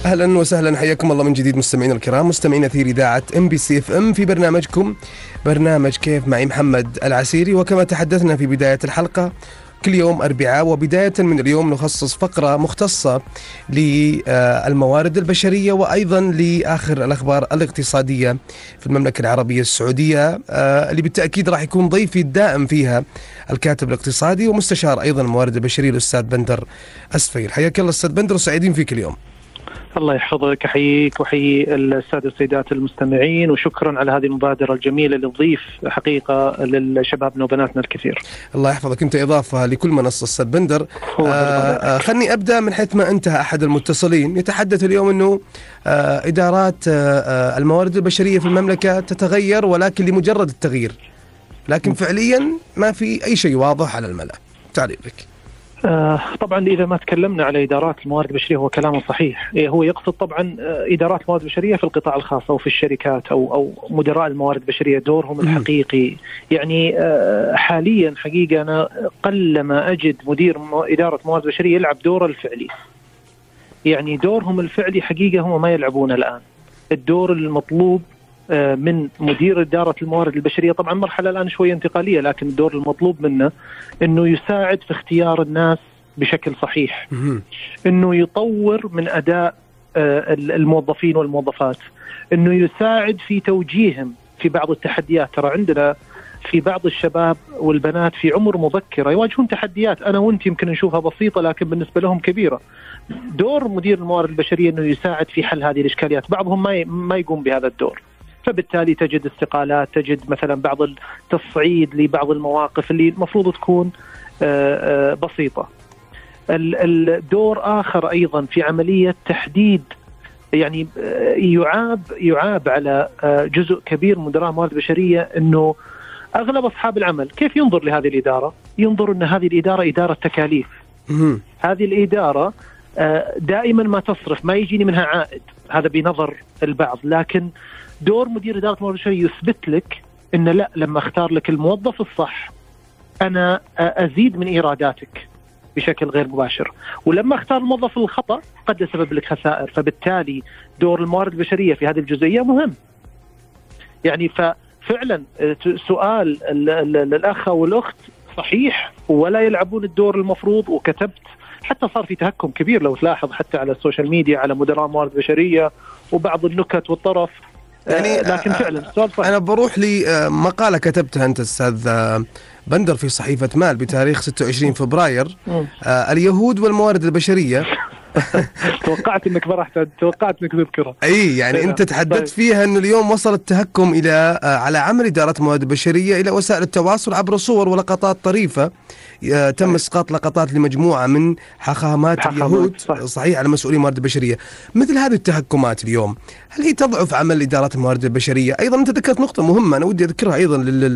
أهلا وسهلا، حياكم الله من جديد مستمعينا الكرام، مستمعين أثير إذاعة MBC FM في برنامجكم برنامج كيف معي محمد العسيري. وكما تحدثنا في بداية الحلقة، كل يوم أربعاء وبداية من اليوم نخصص فقرة مختصة للموارد البشرية وأيضا لآخر الأخبار الاقتصادية في المملكة العربية السعودية، اللي بالتأكيد راح يكون ضيفي الدائم فيها الكاتب الاقتصادي ومستشار أيضا الموارد البشرية الأستاذ بندر أسفير. حياك الله أستاذ بندر، وسعيدين فيك اليوم. الله يحفظك، أحييك وحيي السادة والسيدات المستمعين، وشكرا على هذه المبادرة الجميلة اللي تضيف حقيقة لشبابنا وبناتنا الكثير. الله يحفظك، أنت إضافة لكل منصة أستاذ بندر. خلني أبدأ من حيث ما انتهى أحد المتصلين، يتحدث اليوم أنه إدارات الموارد البشرية في المملكة تتغير ولكن لمجرد التغيير، لكن فعليا ما في أي شيء واضح على الملأ. تعليقك؟ طبعا إذا ما تكلمنا على إدارات الموارد البشرية هو كلامه صحيح. هو يقصد طبعا إدارات الموارد البشرية في القطاع الخاص أو في الشركات أو مدراء الموارد البشرية، دورهم الحقيقي. يعني حاليا حقيقة أنا قلما أجد مدير إدارة موارد بشرية يلعب دور الفعلي. يعني دورهم الفعلي حقيقة هم ما يلعبون الآن الدور المطلوب من مدير إدارة الموارد البشرية. طبعا مرحلة الآن شوية انتقالية، لكن الدور المطلوب منه أنه يساعد في اختيار الناس بشكل صحيح، أنه يطور من أداء الموظفين والموظفات، أنه يساعد في توجيههم في بعض التحديات. ترى عندنا في بعض الشباب والبنات في عمر مبكرة يواجهون تحديات أنا وأنت يمكن نشوفها بسيطة لكن بالنسبة لهم كبيرة. دور مدير الموارد البشرية أنه يساعد في حل هذه الإشكاليات. بعضهم ما يقوم بهذا الدور، فبالتالي تجد استقالات، تجد مثلا بعض التصعيد لبعض المواقف اللي المفروض تكون بسيطة. الدور آخر أيضا في عملية تحديد، يعني يعاب على جزء كبير من مدراء الموارد البشرية أنه أغلب أصحاب العمل كيف ينظر لهذه الإدارة؟ ينظر أن هذه الإدارة إدارة تكاليف. هذه الإدارة دائما ما تصرف، ما يجيني منها عائد، هذا بنظر البعض. لكن دور مدير إدارة الموارد البشرية يثبت لك أن لا، لما اختار لك الموظف الصح أنا أزيد من إيراداتك بشكل غير مباشر، ولما اختار الموظف الخطأ قد يسبب لك خسائر. فبالتالي دور الموارد البشرية في هذه الجزئية مهم. يعني ففعلا سؤال الأخ والأخت صحيح، ولا يلعبون الدور المفروض. وكتبت حتى صار في تهكم كبير لو تلاحظ حتى على السوشيال ميديا على مدراء الموارد البشرية وبعض النكت والطرف. يعني لكن فعلا أنا بروح لمقالة كتبتها أنت أستاذ بندر في صحيفة مال بتاريخ 26 فبراير، اليهود والموارد البشرية. توقعت انك توقعت انك تذكرها. اي يعني انت تحدثت فيها انه اليوم وصل التهكم الى على عمل اداره الموارد البشريه الى وسائل التواصل عبر صور ولقطات طريفه. تم اسقاط لقطات لمجموعه من حاخامات اليهود صحيح على مسؤولين الموارد البشريه. مثل هذه التهكمات اليوم هل هي تضعف عمل اداره الموارد البشريه؟ ايضا انت ذكرت نقطه مهمه انا ودي اذكرها ايضا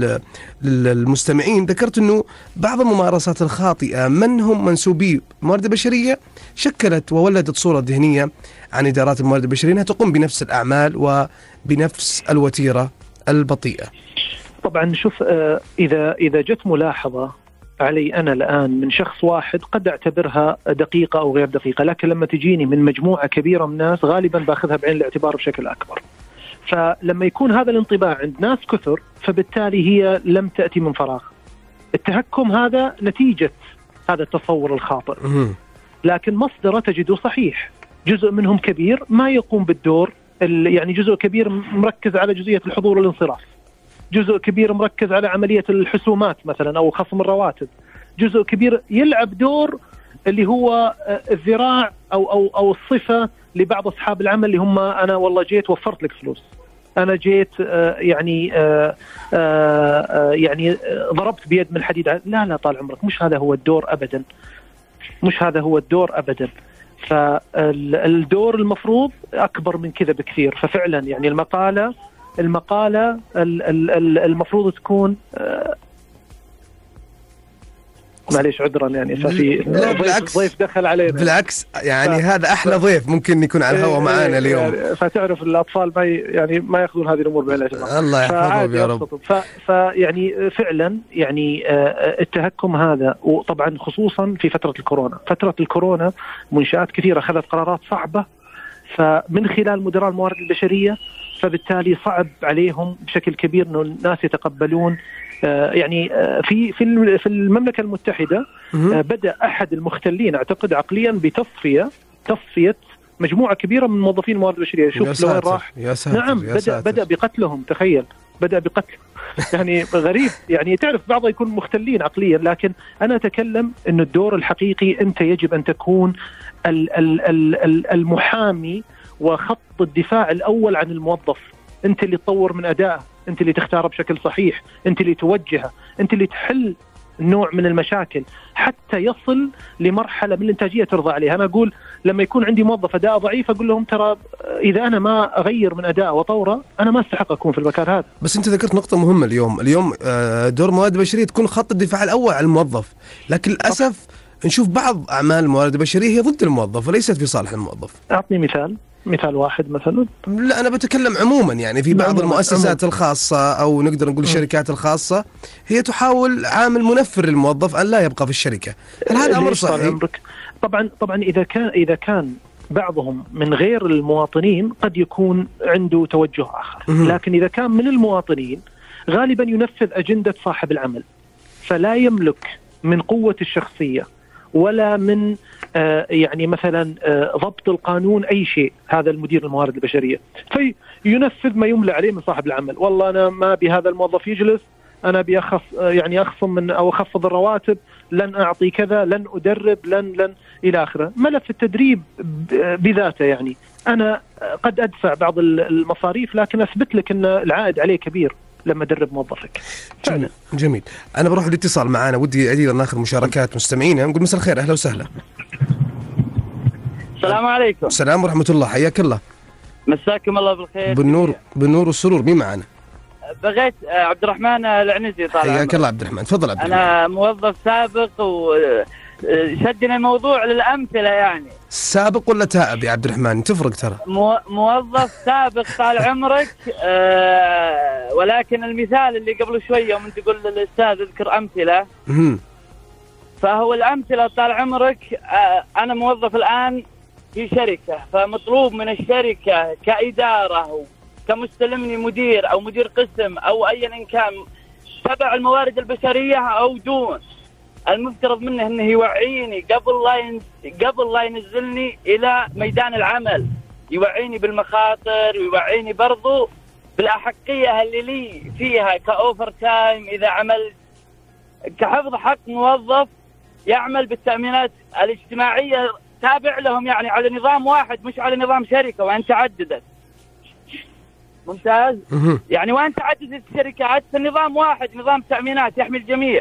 للمستمعين، ذكرت انه بعض الممارسات الخاطئه من هم منسوبي الموارد البشريه شكلت وولدت صورة ذهنية عن إدارات الموارد البشرية أنها تقوم بنفس الأعمال وبنفس الوتيرة البطيئة. طبعا شوف، إذا جت ملاحظة علي أنا الآن من شخص واحد قد أعتبرها دقيقة أو غير دقيقة، لكن لما تجيني من مجموعة كبيرة من الناس غالبا باخذها بعين الاعتبار بشكل أكبر. فلما يكون هذا الانطباع عند ناس كثر فبالتالي هي لم تأتي من فراغ. التهكم هذا نتيجة هذا التصور الخاطئ، لكن مصدره تجده صحيح. جزء منهم كبير ما يقوم بالدور، يعني جزء كبير مركز على جزئية الحضور والانصراف، جزء كبير مركز على عملية الحسومات مثلا أو خصم الرواتب، جزء كبير يلعب دور اللي هو الذراع أو الصفة لبعض أصحاب العمل اللي هم أنا والله جيت وفرت لك فلوس، أنا جيت يعني ضربت بيد من الحديد. لا طال عمرك، مش هذا هو الدور أبدا، مش هذا هو الدور أبدا. فالدور المفروض أكبر من كذا بكثير. ففعلا يعني المقالة المفروض تكون معليش عذرا يعني ففي ضيف دخل علينا. بالعكس يعني هذا أحلى ضيف ممكن يكون على الهواء معانا اليوم. يعني فتعرف الأطفال ما ياخذون هذه الأمور بعين الاعتبار. الله يحفظهم يا رب. فيعني فعلا يعني التهكم هذا، وطبعا خصوصا في فترة الكورونا. فترة الكورونا منشآت كثيرة أخذت قرارات صعبة فمن خلال مدراء الموارد البشرية، فبالتالي صعب عليهم بشكل كبير انه الناس يتقبلون. يعني في المملكة المتحدة بدأ أحد المختلين أعتقد عقليا تصفية مجموعة كبيرة من موظفين الموارد البشرية. شوف لوين راح. نعم، بدأ بقتلهم. تخيل، بدأ بقتل يعني غريب. يعني تعرف بعضها يكون مختلين عقليا، لكن أنا أتكلم أن الدور الحقيقي أنت يجب أن تكون المحامي وخط الدفاع الأول عن الموظف. أنت اللي تطور من أدائه، أنت اللي تختاره بشكل صحيح، أنت اللي توجهه، أنت اللي تحل نوع من المشاكل حتى يصل لمرحلة من الإنتاجية ترضى عليها. أنا أقول لما يكون عندي موظف أداء ضعيف أقول لهم ترى إذا أنا ما أغير من أداء وطوره أنا ما استحق أكون في المكان هذا. بس أنت ذكرت نقطة مهمة اليوم دور الموارد البشرية تكون خط الدفاع الأول على الموظف، لكن للأسف نشوف بعض أعمال الموارد البشرية هي ضد الموظف وليست في صالح الموظف. أعطني مثال واحد مثلا. لا، أنا بتكلم عموما، يعني في بعض المؤسسات الخاصة أو نقدر نقول الشركات الخاصة هي تحاول عامل منفر للموظف أن لا يبقى في الشركة. هل هذا أمر صحيح؟ طبعا إذا كان بعضهم من غير المواطنين قد يكون عنده توجه آخر، لكن إذا كان من المواطنين غالبا ينفذ أجندة صاحب العمل، فلا يملك من قوة الشخصية ولا من يعني مثلا ضبط القانون أي شيء. هذا المدير الموارد البشرية فينفذ ما يملى عليه من صاحب العمل. والله أنا ما بهذا الموظف يجلس، أنا يعني أخصم من أو أخفض الرواتب، لن أعطي كذا، لن أدرب، لن إلى آخره. ملف التدريب بذاته يعني أنا قد أدفع بعض المصاريف لكن أثبت لك أن العائد عليه كبير لما أدرب موظفك. جميل. أنا بروح الاتصال معانا، ودي أيضا ناخذ مشاركات مستمعين. نقول مساء الخير، أهلا وسهلا. السلام عليكم. السلام ورحمة الله، حياك الله. مساكم الله بالخير. بالنور والسرور. مين معنا؟ بغيت عبد الرحمن العنزي. طال حياك الله عبد الرحمن، تفضل عبد الرحمن. أنا موظف سابق وشدنا الموضوع للأمثلة. يعني سابق ولا تائب يا عبد الرحمن؟ تفرق ترى. موظف سابق طال عمرك، ولكن المثال اللي قبل شوية ومن تقول للأستاذ اذكر أمثلة، فهو الأمثلة طال عمرك. أنا موظف الآن في شركة، فمطلوب من الشركة كإدارة كمستلمني مدير أو مدير قسم أو أيا إن كان تبع الموارد البشرية أو دون، المفترض منه أنه يوعيني قبل لا ينزلني إلى ميدان العمل، يوعيني بالمخاطر ويوعيني برضو بالأحقية اللي لي فيها كأوفر تايم إذا عملت، كحفظ حق موظف يعمل بالتأمينات الاجتماعية تابع لهم، يعني على نظام واحد مش على نظام شركة وأن تعددت. ممتاز. يعني وأن تعددت الشركات النظام واحد، نظام تأمينات يحمي الجميع.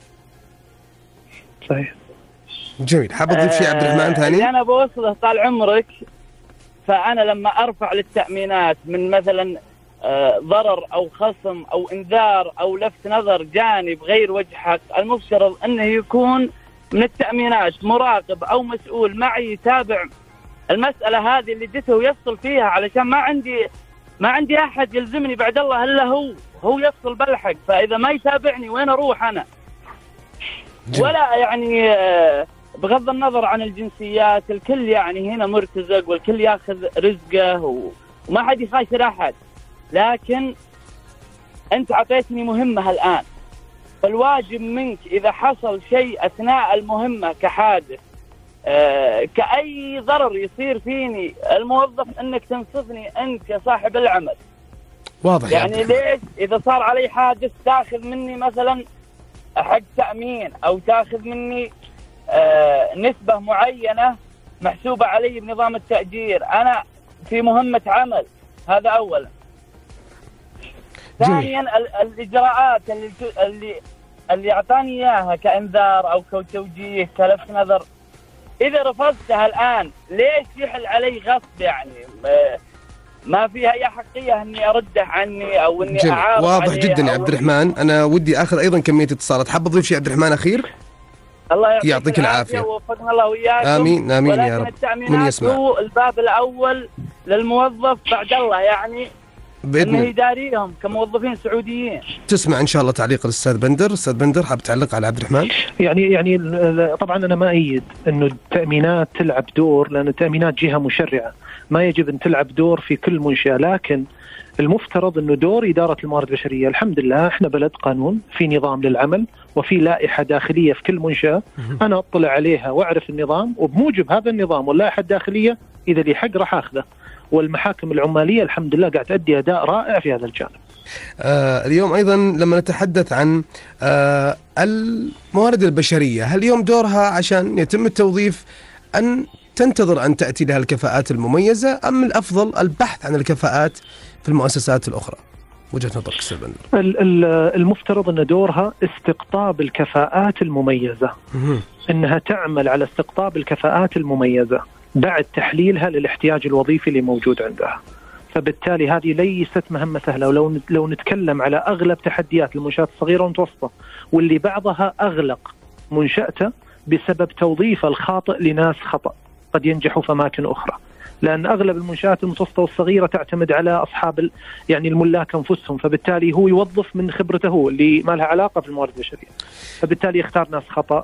صحيح. جميل. حاب تضيف شيء عبد الرحمن ثاني؟ اللي أنا بوصله طال عمرك، فأنا لما أرفع للتأمينات من مثلا ضرر أو خصم أو إنذار أو لفت نظر جانب غير وجه حق، المفترض أنه يكون من التأمينات مراقب أو مسؤول معي يتابع المسألة هذه اللي اديته ويفصل فيها، علشان ما عندي أحد يلزمني بعد الله إلا هو يفصل بالحق. فإذا ما يتابعني وين أروح أنا؟ ولا يعني بغض النظر عن الجنسيات، الكل يعني هنا مرتزق والكل ياخذ رزقه وما حد يخاشر أحد، لكن أنت عطيتني مهمة الآن، فالواجب منك إذا حصل شيء أثناء المهمة كحادث كأي ضرر يصير فيني الموظف، أنك تنصفني أنت كصاحب العمل. واضح يعني ليش إذا صار علي حادث تأخذ مني مثلا حق تأمين أو تأخذ مني نسبة معينة محسوبة علي بنظام التأجير، أنا في مهمة عمل. هذا أولا. ثانيا الإجراءات اللي أعطاني إياها كإنذار أو كتوجيه كلفت نظر، إذا رفضتها الآن ليش يحل علي غصب؟ يعني ما فيها أي حقية إني أرده عني أو إني أعارض. واضح جدا يا عبد الرحمن. أنا ودي آخذ أيضا كمية اتصالات. حاب أضيف شيء عبد الرحمن أخير؟ الله يعطيك العافية ووفقنا الله وياكم. آمين آمين يا رب. التأمينات هو الباب الأول للموظف بعد الله، يعني انه يداريهم كموظفين سعوديين. تسمع ان شاء الله تعليق الاستاذ بندر. استاذ بندر حاب تعلق على عبد الرحمن؟ يعني طبعا انا ما ايد انه التامينات تلعب دور، لان التامينات جهه مشرعه ما يجب ان تلعب دور في كل منشاه، لكن المفترض انه دور اداره الموارد البشريه. الحمد لله احنا بلد قانون، في نظام للعمل وفي لائحه داخليه في كل منشاه انا اطلع عليها واعرف النظام، وبموجب هذا النظام واللائحه الداخليه اذا لي حق راح اخذه. والمحاكم العماليه الحمد لله قاعد تؤدي اداء رائع في هذا الجانب. اليوم ايضا لما نتحدث عن الموارد البشريه، هل اليوم دورها عشان يتم التوظيف ان تنتظر ان تاتي لها الكفاءات المميزه، ام الافضل البحث عن الكفاءات في المؤسسات الاخرى؟ وجهة نظرك استاذ بندر. المفترض ان دورها استقطاب الكفاءات المميزه، انها تعمل على استقطاب الكفاءات المميزه بعد تحليلها للاحتياج الوظيفي اللي موجود عندها. فبالتالي هذه ليست مهمة سهلة. ولو نتكلم على أغلب تحديات المنشآت الصغيرة والمتوسطة، واللي بعضها أغلق منشأته بسبب توظيف الخاطئ لناس خطأ قد ينجحوا في أماكن أخرى، لأن أغلب المنشآت المتوسطة والصغيرة تعتمد على أصحاب يعني الملاك أنفسهم، فبالتالي هو يوظف من خبرته هو اللي ما لها علاقة في الموارد البشرية، فبالتالي يختار ناس خطأ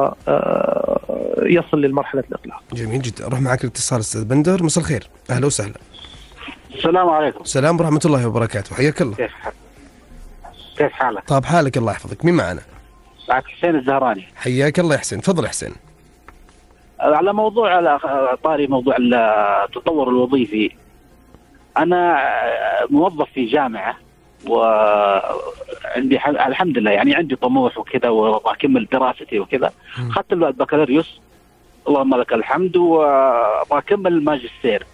ويصل للمرحلة الإغلاق. جميل جدا. أروح معك الاتصال أستاذ بندر. مساء الخير، أهلا وسهلا. السلام عليكم. السلام ورحمة الله وبركاته، حياك الله. كيف حالك؟ طاب حالك الله يحفظك. مين معنا؟ معك حسين الزهراني. حياك الله يا حسين، تفضل حسين. على موضوع طاري موضوع التطور الوظيفي، أنا موظف في جامعة وعندي الحمد لله يعني عندي طموح وكذا وأكمل دراستي وكذا. أخذت البكالوريوس اللهم لك الحمد وأكمل الماجستير.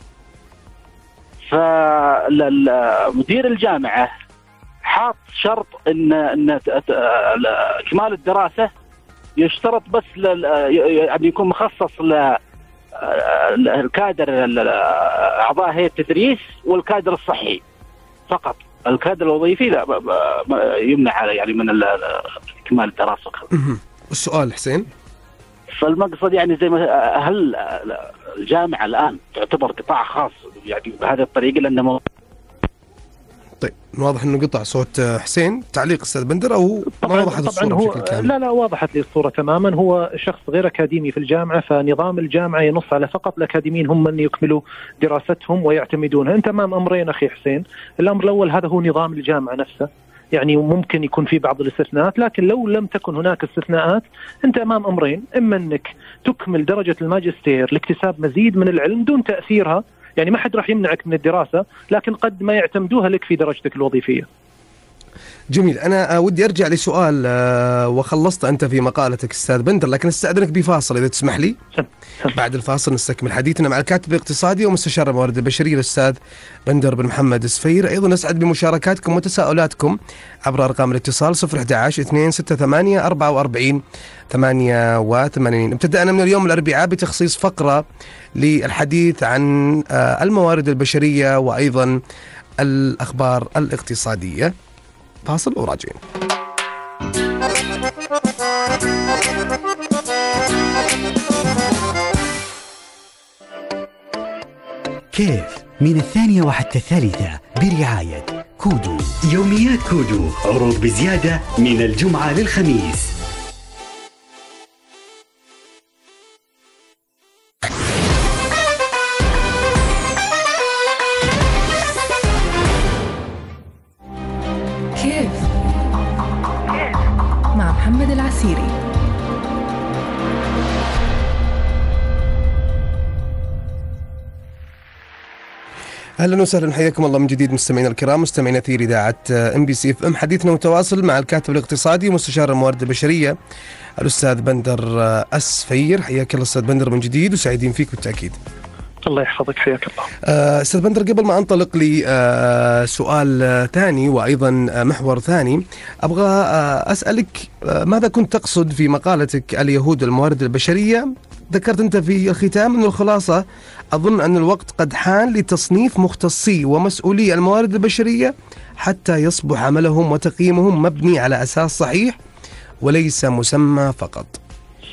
فمدير الجامعة حاط شرط إن إكمال الدراسة يشترط بس يعني يكون مخصص للكادر أعضاء هيئة التدريس والكادر الصحي فقط. الكادر الوظيفي لا يمنع على يعني من إكمال الدراسة. السؤال حسين، فالمقصد يعني زي ما هل الجامعة الآن تعتبر قطاع خاص يعني بهذه الطريقة؟ لأنه طيب واضح انه قطع صوت حسين. تعليق استاذ بندر او ما وضحت الصوره بشكل كامل؟ لا وضحت لي الصوره تماما. هو شخص غير اكاديمي في الجامعه، فنظام الجامعه ينص على فقط الاكاديميين هم من يكملوا دراستهم ويعتمدونها. انت امام امرين اخي حسين. الامر الاول هذا هو نظام الجامعه نفسه، يعني ممكن يكون في بعض الاستثناءات، لكن لو لم تكن هناك استثناءات انت امام امرين: اما انك تكمل درجه الماجستير لاكتساب مزيد من العلم دون تاثيرها، يعني ما حد راح يمنعك من الدراسة، لكن قد ما يعتمدوها لك في درجتك الوظيفية. جميل. أنا ودي أرجع لسؤال وخلصت أنت في مقالتك أستاذ بندر، لكن استأذنك بفاصل إذا تسمح لي. بعد الفاصل نستكمل حديثنا مع الكاتب الاقتصادي ومستشار الموارد البشرية الأستاذ بندر بن محمد السفير. أيضا نسعد بمشاركاتكم وتساؤلاتكم عبر أرقام الاتصال 011-268-44-88. ابتدأنا من اليوم الأربعاء بتخصيص فقرة للحديث عن الموارد البشرية وأيضا الأخبار الاقتصادية. فاصل وراجعين. كيف من 2 وحتى 3 برعاية كودو. يوميات كودو، عروض بزيادة من الجمعة للخميس. كيف مع محمد العسيري. اهلا وسهلا، حياكم الله من جديد مستمعينا الكرام، مستمعين اثير اذاعه MBC FM. حديثنا متواصل مع الكاتب الاقتصادي ومستشار الموارد البشريه الاستاذ بندر السفير. حياك الله استاذ بندر من جديد وسعيدين فيك بالتاكيد. الله يحفظك، حياك الله. استاذ بندر، قبل ما انطلق لسؤال ثاني وايضا محور ثاني، ابغى اسالك ماذا كنت تقصد في مقالتك اليهود الموارد البشريه؟ ذكرت انت في الختام انه الخلاصه اظن ان الوقت قد حان لتصنيف مختصي ومسؤولي الموارد البشريه حتى يصبح عملهم وتقييمهم مبني على اساس صحيح وليس مسمى فقط.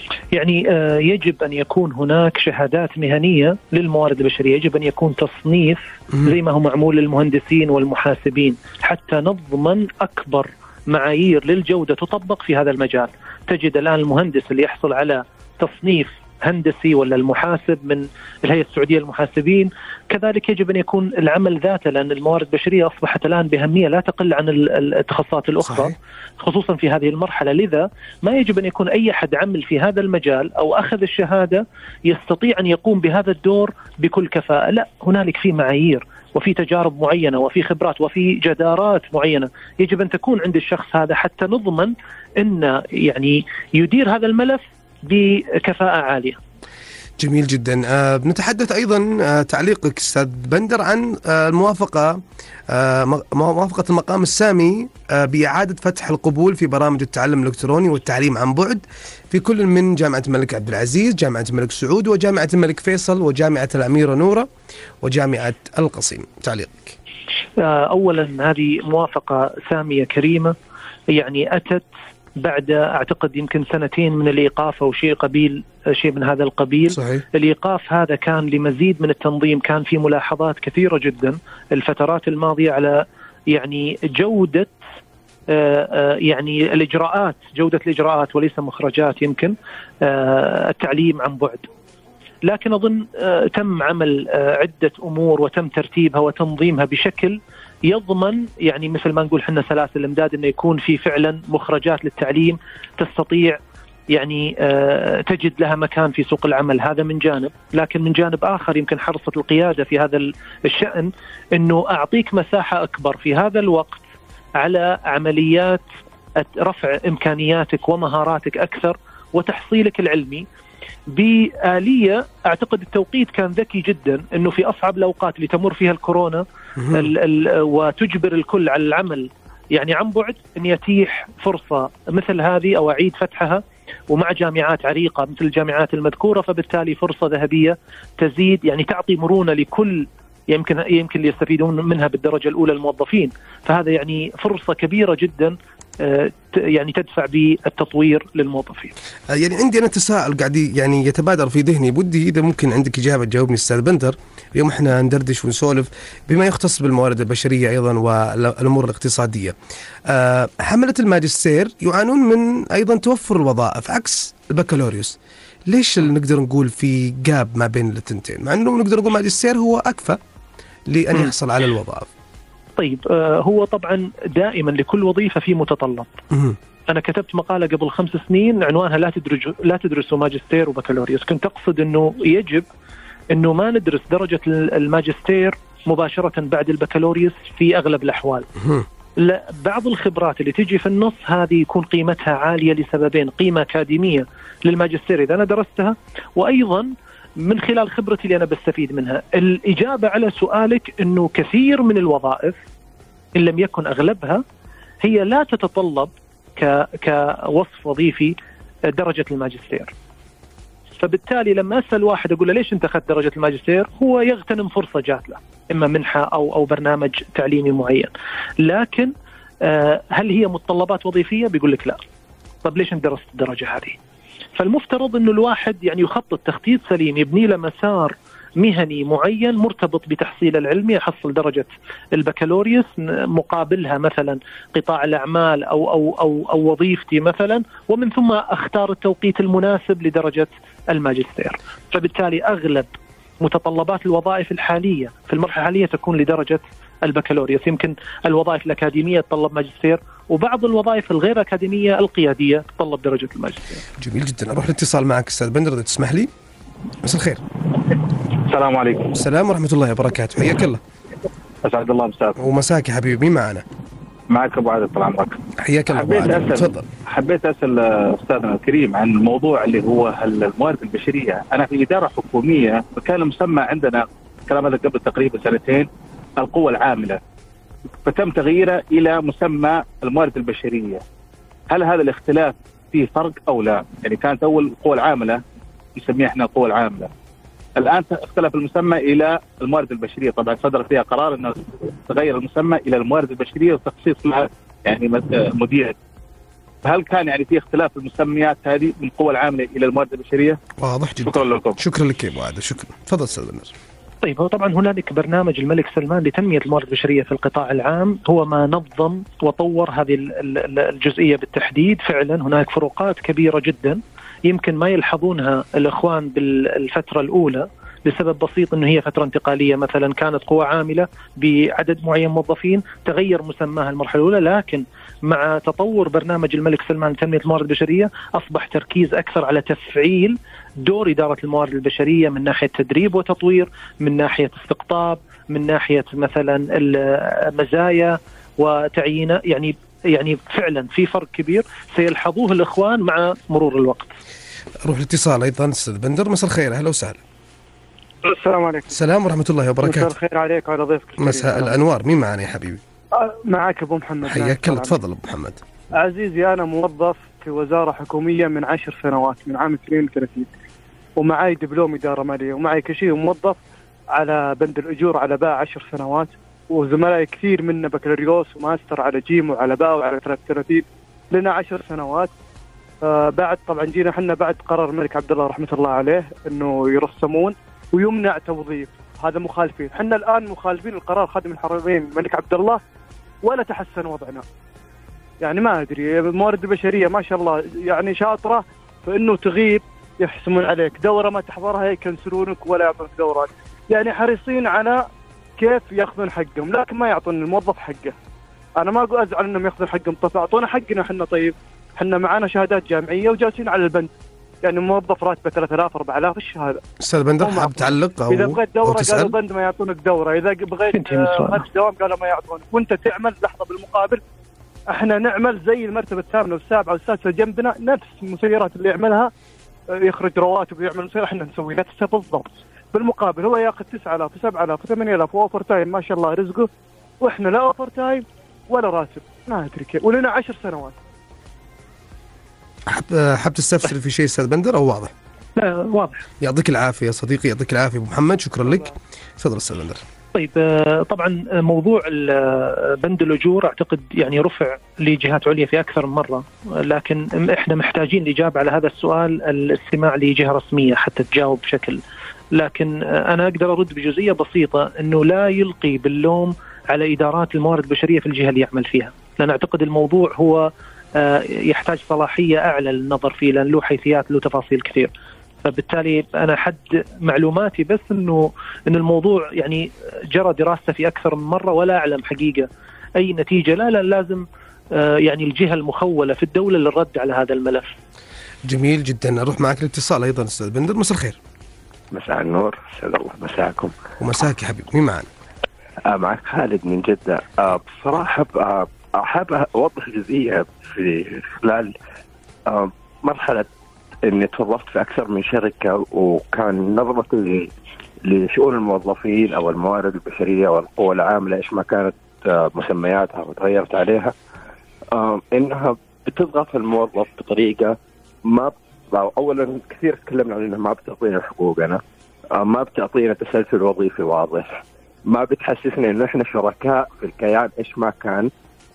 يعني يجب أن يكون هناك شهادات مهنية للموارد البشرية، يجب أن يكون تصنيف زي ما هو معمول للمهندسين والمحاسبين حتى نضمن أكبر معايير للجودة تطبق في هذا المجال. تجد الآن المهندس اللي يحصل على تصنيف هندسي ولا المحاسب من الهيئة السعودية للمحاسبين كذلك يجب أن يكون العمل ذاته، لأن الموارد البشرية أصبحت الآن بأهمية لا تقل عن التخصصات الأخرى. صحيح. خصوصا في هذه المرحلة. لذا ما يجب أن يكون أي أحد عمل في هذا المجال أو أخذ الشهادة يستطيع أن يقوم بهذا الدور بكل كفاءة. لا، هنالك في معايير وفي تجارب معينة وفي خبرات وفي جدارات معينة يجب أن تكون عند الشخص هذا حتى نضمن أن يعني يدير هذا الملف بكفاءة عالية. جميل جدا. بنتحدث أيضا تعليقك أستاذ بندر عن موافقة المقام السامي بإعادة فتح القبول في برامج التعلم الإلكتروني والتعليم عن بعد في كل من جامعة الملك عبد العزيز، جامعة الملك سعود، وجامعة الملك فيصل، وجامعة الأميرة نورة، وجامعة القصيم. تعليقك. أولا هذه موافقة سامية كريمة، يعني أتت بعد أعتقد يمكن 2 من الإيقاف أو شيء من هذا القبيل. صحيح. الإيقاف هذا كان لمزيد من التنظيم، كان في ملاحظات كثيرة جدا الفترات الماضية على يعني جودة يعني الإجراءات، جودة الإجراءات وليس مخرجات يمكن التعليم عن بعد. لكن أظن تم عمل عدة أمور وتم ترتيبها وتنظيمها بشكل يضمن يعني مثل ما نقول حنا سلاسل الإمداد، أنه يكون في فعلا مخرجات للتعليم تستطيع يعني تجد لها مكان في سوق العمل. هذا من جانب. لكن من جانب آخر يمكن حرصت القيادة في هذا الشأن أنه أعطيك مساحة أكبر في هذا الوقت على عمليات رفع إمكانياتك ومهاراتك أكثر وتحصيلك العلمي بآلية. أعتقد التوقيت كان ذكي جدا، أنه في أصعب الأوقات اللي تمر فيها الكورونا وتجبر الكل على العمل يعني عن بعد، أن يتيح فرصة مثل هذه أو أعيد فتحها ومع جامعات عريقة مثل الجامعات المذكورة، فبالتالي فرصة ذهبية تزيد يعني تعطي مرونة لكل يمكن يستفيدون منها بالدرجة الأولى الموظفين. فهذا يعني فرصة كبيرة جدا يعني تدفع بالتطوير للموظفين. يعني عندي أنا تساؤل قاعد يعني يتبادر في ذهني، بدي إذا ممكن عندك إجابة تجاوبني أستاذ بندر. اليوم إحنا ندردش ونسولف بما يختص بالموارد البشرية أيضا والأمور الاقتصادية. حملة الماجستير يعانون من أيضا توفر الوظائف عكس البكالوريوس. ليش نقدر نقول في جاب ما بين الثنتين، مع أنه نقدر نقول الماجستير هو أكفأ لأن يحصل على الوظائف؟ طيب هو طبعا دائما لكل وظيفة في متطلب. أنا كتبت مقالة قبل 5 سنين عنوانها لا تدرسوا ماجستير وبكالوريوس. كنت أقصد أنه يجب أنه ما ندرس درجة الماجستير مباشرة بعد البكالوريوس في أغلب الأحوال. لا، بعض الخبرات اللي تجي في النص هذه يكون قيمتها عالية لسببين: قيمة أكاديمية للماجستير إذا أنا درستها، وأيضا من خلال خبرتي اللي أنا بستفيد منها. الإجابة على سؤالك أنه كثير من الوظائف إن لم يكن أغلبها هي لا تتطلب كوصف وظيفي درجة الماجستير. فبالتالي لما أسأل واحد أقول له ليش أنت أخذت درجة الماجستير، هو يغتنم فرصة جات له، إما منحة أو برنامج تعليمي معين. لكن هل هي متطلبات وظيفية؟ بيقول لك لا. طب ليش أنت درست الدرجة هذه؟ فالمفترض أنه الواحد يعني يخطط تخطيط سليم، يبني له مسار مهني معين مرتبط بتحصيل العلمي، يحصل درجة البكالوريوس مقابلها مثلا قطاع الأعمال أو وظيفتي مثلا، ومن ثم أختار التوقيت المناسب لدرجة الماجستير. فبالتالي أغلب متطلبات الوظائف الحالية في المرحلة الحالية تكون لدرجة البكالوريوس. يمكن الوظائف الأكاديمية تطلب ماجستير، وبعض الوظائف الغير أكاديمية القيادية تطلب درجة الماجستير. جميل جدا. أروح الاتصال معك أستاذ بندر إذا تسمح لي. مساء الخير. السلام عليكم. السلام ورحمة الله وبركاته. حياك الله. أسعد الله مساك. ومساك يا حبيبي. مين معنا؟ معك أبو عادل طال عمرك. حياك الله أبو عادل. تفضل. حبيت أسأل أستاذنا الكريم عن الموضوع اللي هو الموارد البشرية. أنا في إدارة حكومية، وكان مسمى عندنا كلام هذا قبل تقريبا 2 القوى العاملة، فتم تغييره إلى مسمى الموارد البشرية. هل هذا الاختلاف فيه فرق أو لا؟ يعني كانت أول القوى العاملة نسميها احنا القوى العاملة، الآن اختلف المسمى إلى الموارد البشرية. طبعا صدر فيها قرار أنه تغير المسمى إلى الموارد البشرية وتخصيص لها يعني مدير. هل كان يعني في اختلاف المسميات هذه من القوى العامله الى الموارد البشريه؟ واضح جدا. شكرا لكم. شكرا لك يا ابو عادل، شكرا. تفضل استاذ بندر. طيب، هو طبعا هنالك برنامج الملك سلمان لتنمية الموارد البشرية في القطاع العام، هو ما نظم وطور هذه الجزئية بالتحديد. فعلا هناك فروقات كبيرة جدا يمكن ما يلحظونها الإخوان بالفترة الأولى لسبب بسيط، أنه هي فترة انتقالية. مثلا كانت قوى عاملة بعدد معين موظفين، تغير مسماها المرحلة الأولى، لكن مع تطور برنامج الملك سلمان لتنمية الموارد البشرية أصبح تركيز أكثر على تفعيل دور إدارة الموارد البشرية من ناحية تدريب وتطوير، من ناحية استقطاب، من ناحية مثلا المزايا وتعيين. يعني فعلا في فرق كبير سيلحظوه الإخوان مع مرور الوقت. روح الاتصال أيضا أستاذ بندر. مساء الخير، أهلا وسهلا. السلام عليكم. السلام ورحمة الله وبركاته. مساء الخير عليك وعلى ضيفك. مساء الأنوار. مين معنا يا حبيبي؟ معك أبو محمد. حياك الله. تفضل أبو محمد. عزيزي، أنا موظف في وزارة حكومية من 10 سنوات، من عام 32، ومعي دبلوم إدارة مالية، ومعي كشيء موظف على بند الأجور على باء 10 سنوات، وزملائي كثير منا بكالوريوس وماستر على جيم وعلى باء وعلى 33 لنا 10 سنوات. بعد طبعا جينا حنا بعد قرار الملك عبد الله رحمة الله عليه أنه يرسمون ويمنع توظيف، هذا مخالفين. حنا الآن مخالفين القرار خادم الحرمين الملك عبد الله، ولا تحسن وضعنا. يعني ما أدري، الموارد البشرية ما شاء الله يعني شاطرة، فإنه تغيب يحسمون عليك، دورة ما تحضرها يكنسلونك ولا يعطونك دورات. يعني حريصين على كيف يأخذون حقهم، لكن ما يعطون الموظف حقه. أنا ما أقول أزعل إنهم يأخذون حقهم، طيب أعطونا حقنا حنا. طيب حنا معانا شهادات جامعية وجالسين على البند، يعني موظف راتبه 3000 4000 ايش هذا؟ استاذ بندر حاب تعلق او اذا بغيت دوره قالوا بند ما يعطونك دوره، اذا بغيت دوام قالوا ما يعطونك، وانت تعمل لحظه بالمقابل. احنا نعمل زي المرتبه الثامنه والسابعه والسادسه جنبنا، نفس المسيرات اللي يعملها، يخرج رواتب ويعمل مسيره، احنا نسوي نفسه بالضبط. بالمقابل هو ياخذ 9000 و7000 و8000 واوفر تايم ما شاء الله رزقه، واحنا لا اوفر تايم ولا راتب. ما ادري كيف، ولنا 10 سنوات. حاب تستفسر في شيء استاذ بندر او واضح؟ لا واضح. يعطيك العافيه يا صديقي، يعطيك العافيه ابو محمد، شكرا لك. تفضل استاذ بندر. طيب، طبعا موضوع بند الاجور اعتقد يعني رفع لجهات عليا في اكثر من مره، لكن احنا محتاجين الاجابه على هذا السؤال، الاستماع لجهه رسميه حتى تجاوب بشكل. لكن انا اقدر ارد بجزئيه بسيطه، انه لا يلقي باللوم على ادارات الموارد البشريه في الجهه اللي يعمل فيها، لان اعتقد الموضوع هو يحتاج صلاحية أعلى للنظر فيه، لأن له حيثيات له تفاصيل كثير. فبالتالي أنا حد معلوماتي بس إنه الموضوع يعني جرى دراسته في أكثر من مرة، ولا أعلم حقيقة أي نتيجة. لا لازم يعني الجهة المخولة في الدولة للرد على هذا الملف. جميل جدا. أروح معك الاتصال أيضا أستاذ بندر. مساء الخير. مساء النور، سعد الله مساءكم. ومساك يا حبيبي. مين معنا؟ معك خالد من جدة. بصراحة أحب أوضح جزئية في خلال مرحلة إني توظفت في أكثر من شركة، وكان نظرتي لشؤون الموظفين أو الموارد البشرية والقوى العاملة إيش ما كانت مسمياتها وتغيرت عليها، إنها بتضغط الموظف بطريقة ما. أولا كثير تكلمنا عن إنها ما بتعطينا حقوقنا، ما بتعطينا تسلسل وظيفي واضح، ما بتحسسنا إنه إحنا شركاء في الكيان إيش ما كان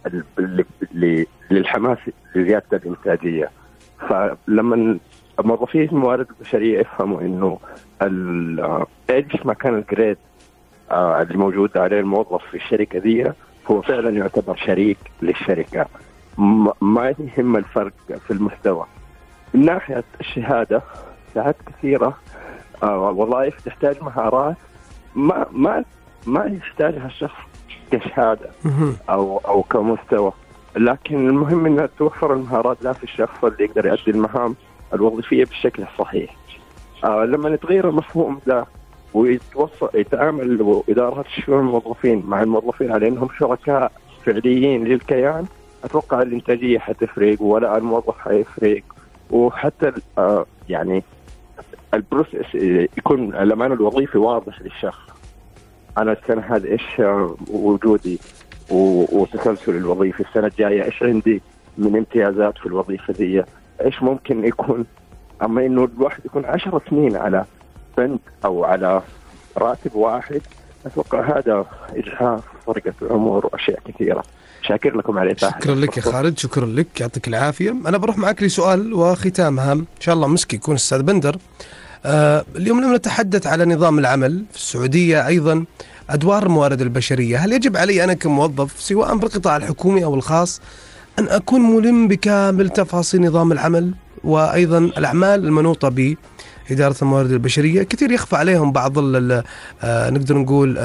للحماس لزيادة الإنتاجية. فلما موظفي الموارد البشرية يفهموا إنه إيش ما كان الجريد اللي موجود عليه الموظف في الشركة دي هو فعلا يعتبر شريك للشركة، ما يهم الفرق في المستوى. من ناحية الشهادة ساعات كثيرة وظائف تحتاج مهارات ما يحتاجها الشخص كشهادة أو كمستوى، لكن المهم أنها توفر المهارات لا في الشخص اللي يقدر يؤدي المهام الوظيفية بالشكل الصحيح. لما نتغير المفهوم ده ويتعامل إدارات الشؤون الموظفين مع الموظفين على أنهم شركاء فعليين للكيان، أتوقع الإنتاجية حتفرق ولا الموظف حيفرق، وحتى يعني البروسيس يكون الأمان الوظيفي واضح للشخص. أنا السنة هذه إيش وجودي وتسلسل الوظيفي، السنة الجاية إيش عندي من امتيازات في الوظيفة دي، إيش ممكن يكون. أما إنه الواحد يكون 10 سنين على بند أو على راتب واحد، أتوقع هذا إجهاف فرقة الأمور وأشياء كثيرة. شاكر لكم على الإتاحة. شكرا لك يا خالد، شكرا لك، يعطيك العافية. أنا بروح معك لسؤال وختامها إن شاء الله مسكي يكون أستاذ بندر. اليوم لما نتحدث على نظام العمل في السعودية، أيضا أدوار الموارد البشرية، هل يجب علي أنا كموظف سواء في القطاع الحكومي أو الخاص أن أكون ملم بكامل تفاصيل نظام العمل وأيضا الأعمال المنوطة بإدارة الموارد البشرية؟ كثير يخفى عليهم بعض نقدر نقول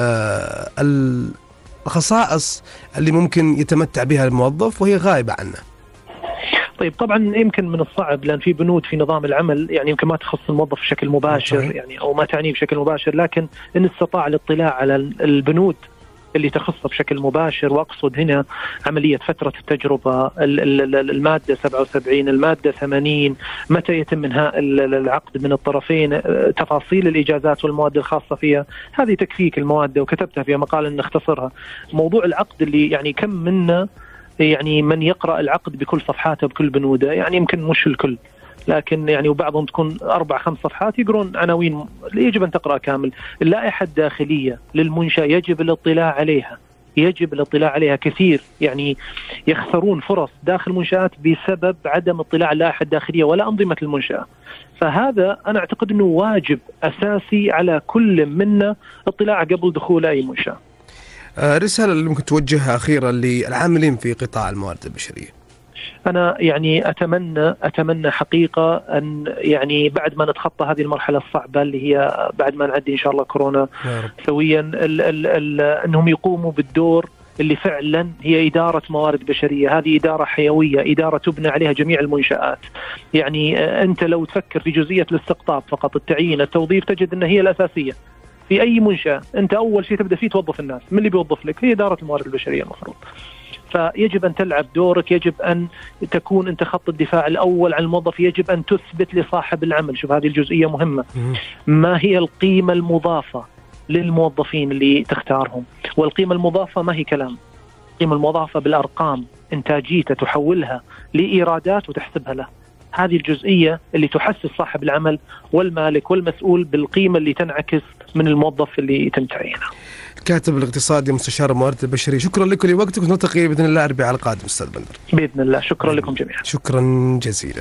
الخصائص اللي ممكن يتمتع بها الموظف وهي غائبة عنه. طيب طبعا يمكن من الصعب، لأن في بنود في نظام العمل يعني يمكن ما تخص الموظف بشكل مباشر يعني أو ما تعنيه بشكل مباشر، لكن إن استطاع الاطلاع على البنود اللي تخصه بشكل مباشر، وأقصد هنا عملية فترة التجربة، المادة 77، المادة 80، متى يتم انهاء العقد من الطرفين، تفاصيل الإجازات والمواد الخاصة فيها، هذه تكفيك المواد وكتبتها في مقال نختصرها. موضوع العقد اللي يعني كم منا يعني من يقرأ العقد بكل صفحاته بكل بنوده، يعني يمكن مش الكل، لكن يعني وبعضهم تكون 4-5 صفحات يقرون عناوين، يجب أن تقرأ كامل. اللائحة الداخلية للمنشأ يجب الاطلاع عليها، يجب الاطلاع عليها. كثير يعني يخسرون فرص داخل منشآت بسبب عدم اطلاع اللائحة الداخلية ولا أنظمة المنشأة. فهذا أنا أعتقد أنه واجب أساسي على كل منا اطلاع قبل دخول أي منشأة. رسالة اللي ممكن توجهها أخيرا للعاملين في قطاع الموارد البشرية. أنا يعني أتمنى حقيقة أن يعني بعد ما نتخطى هذه المرحلة الصعبة اللي هي بعد ما نعدي إن شاء الله كورونا سويا، أنهم يقوموا بالدور اللي فعلا هي إدارة موارد بشرية. هذه إدارة حيوية، إدارة تبنى عليها جميع المنشآت. يعني أنت لو تفكر في جزئية الاستقطاب فقط، التعيين، التوظيف، تجد أن هي الأساسية في أي منشأة. أنت أول شيء تبدأ فيه توظف الناس، من اللي بيوظف لك؟ هي إدارة الموارد البشرية المفروض. فيجب أن تلعب دورك، يجب أن تكون أنت خط الدفاع الأول عن الموظف، يجب أن تثبت لصاحب العمل. شوف هذه الجزئية مهمة، ما هي القيمة المضافة للموظفين اللي تختارهم؟ والقيمة المضافة ما هي كلام، القيمة المضافة بالأرقام، إنتاجيته تحولها لإيرادات وتحسبها له. هذه الجزئية اللي تحسس صاحب العمل والمالك والمسؤول بالقيمة اللي تنعكس من الموظف اللي يتم تعيينه. الكاتب الاقتصادي مستشار الموارد البشرية، شكرا لكم لوقتك، ونلتقي بإذن الله الأربعاء القادم أستاذ بندر. بإذن الله، شكرا لكم جميعا. شكرا جزيلا.